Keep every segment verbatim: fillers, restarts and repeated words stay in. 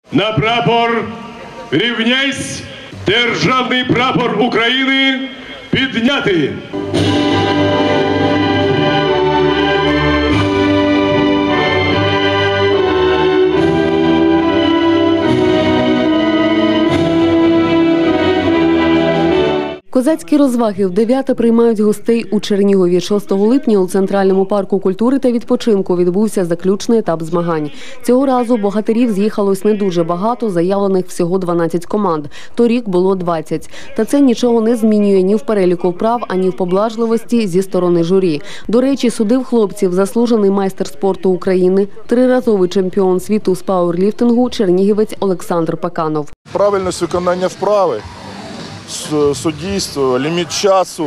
На прапор рівняйсь, державний прапор України підняти. Козацькі розваги вдев'яте приймають гостей у Чернігові. шостого липня у Центральному парку культури та відпочинку відбувся заключний етап змагань. Цього разу богатирів з'їхалось не дуже багато, заявлених всього дванадцять команд. Торік було двадцять. Та це нічого не змінює ні в переліку вправ, ані в поблажливості зі сторони журі. До речі, судив хлопців заслужений майстер спорту України, триразовий чемпіон світу з пауерліфтингу, чернігівець Олександр Пеканов. Правильність виконання вправи, суддівство, ліміт часу.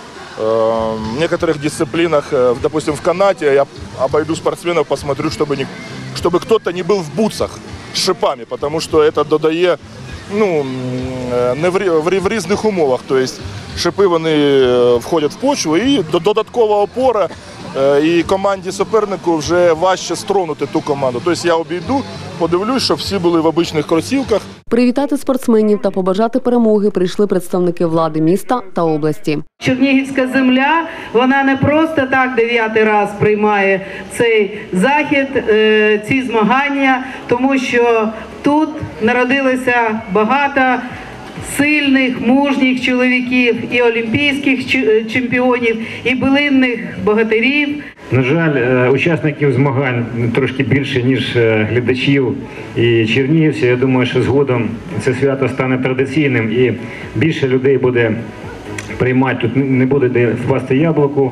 В некоторых дисциплинах, допустим, в канате, я обойду спортсменов, посмотрю, чтобы, не, чтобы кто-то не был в бутсах с шипами, потому что это додає, ну, не в, в, в різних умовах. То есть шипи вони входять в почву і додаткова опора, і команді супернику вже важче стронути ту команду. Тобто я обійду, подивлюсь, щоб всі були в обичних кросівках. Привітати спортсменів та побажати перемоги прийшли представники влади міста та області. Чернігівська земля, вона не просто так дев'ятий раз приймає цей захід, ці змагання, тому що тут народилося багато сильних, мужніх чоловіків, і олімпійських чемпіонів, і билинних богатирів. На жаль, учасників змагань трошки більше, ніж глядачів і чернігівців. Я думаю, що згодом це свято стане традиційним і більше людей буде приймати, тут не буде де впасти яблуку.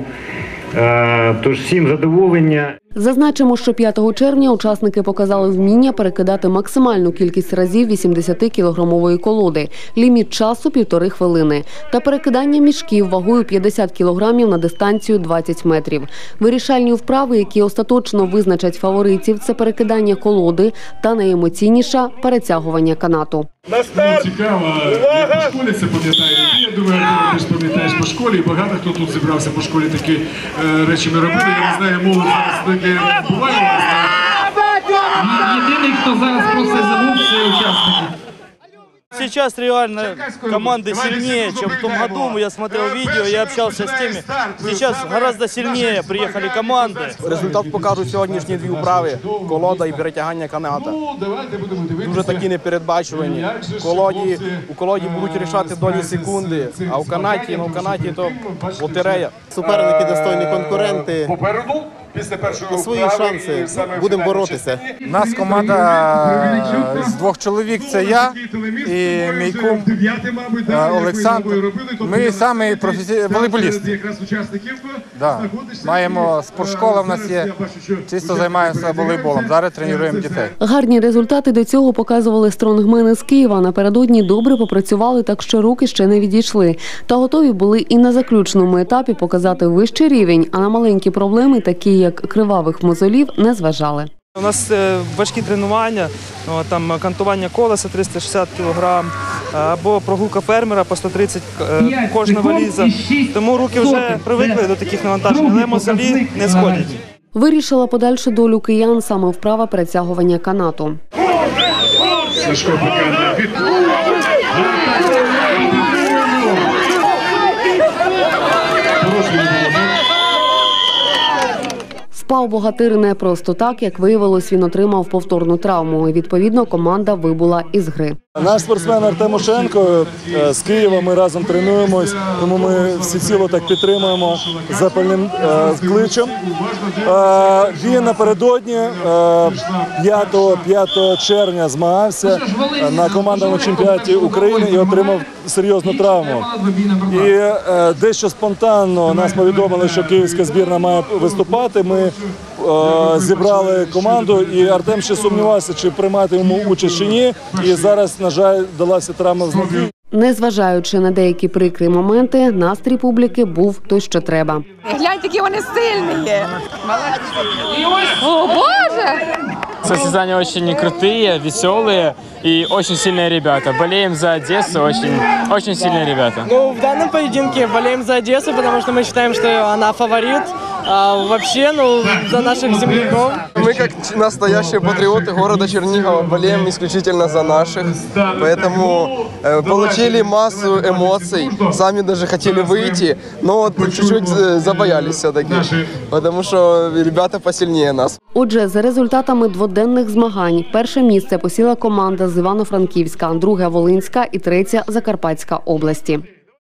Тож всім задоволення. Зазначимо, що п'ятого червня учасники показали вміння перекидати максимальну кількість разів вісімдесятикілограмової колоди, ліміт часу – півтори хвилини, та перекидання мішків вагою п'ятдесят кілограмів на дистанцію двадцять метрів. Вирішальні вправи, які остаточно визначать фаворитів – це перекидання колоди та найемоційніша – перетягування канату. На старт! Цікаво, я по школі це пам'ятаю. Я думаю, ти теж пам'ятаєш по школі. Багато хто тут зібрався по школі, такі е, речі ми робили. Я не знаю, молодь зараз таке буває у нас. Єдиний, хто зараз просто забув, це учасники. Сейчас реально команды сильнее, чем в том году. Я смотрел видео, я общался с теми. Сейчас гораздо сильнее приехали команды. Результат покажуть сьогоднішні дві вправи – колода і перетягання каната. Дуже такі непередбачувані. Колоді, у колоді будуть рішати долі секунди, а в канаті, ну, в канаті то лотерея. Суперники, достойні конкуренти. На свої шанси будемо боротися. У нас команда з двох чоловік, це я і мій кум Олександр. Ми самі професійні волейболісти. Да. Маємо спортшкола, в нас є, чисто займаємося волейболом, зараз тренуємо дітей. Гарні результати до цього показували стронгмени з Києва. Напередодні добре попрацювали, так що руки ще не відійшли. Та готові були і на заключному етапі показати вищий рівень, а на маленькі проблеми, такі як кривавих мозолів, не зважали. У нас важкі тренування, там кантування колеса триста шістдесят кілограм, або прогулка фермера по сто тридцять кожна валіза. Тому руки вже привикли до таких навантажень, але мозолі не сходять. Вирішила подальшу долю киян саме вправа перетягування канату. Впав богатир не просто так, як виявилось, він отримав повторну травму. І, відповідно, команда вибула із гри. Наш спортсмен Артемошенко з Києва, ми разом тренуємось, тому ми всеціло так підтримуємо запальним е, кличем. Е, він напередодні е, п'ятого червня змагався на командному чемпіонаті України і отримав серйозну травму. І е, дещо спонтанно нас повідомили, що київська збірна має виступати. Ми е, зібрали команду, і Артем ще сумнівався, чи приймати йому участь чи ні. І зараз, на жаль, далася травма в знаки. Незважаючи на деякі прикрі моменти, настрій публіки був той, що треба. Глянь, які вони сильні. О, Боже! Состязания очень крутые, веселые и очень сильные ребята. Болеем за Одессу, очень, очень сильные ребята. Ну, в данном поединке болеем за Одессу, потому что мы считаем, что она фаворит. А вообще, ну, за наших земляков. Мы, как настоящие патриоты города Чернигова, болеем исключительно за наших. Поэтому э, получили массу эмоций. Сами даже хотели выйти, но вот чуть-чуть забоялись все-таки. Потому что ребята посильнее нас. Отже, за результатами дводенних змагань перше місце посіла команда з Івано-Франківська, друге – Волинська і третє – Закарпатська області.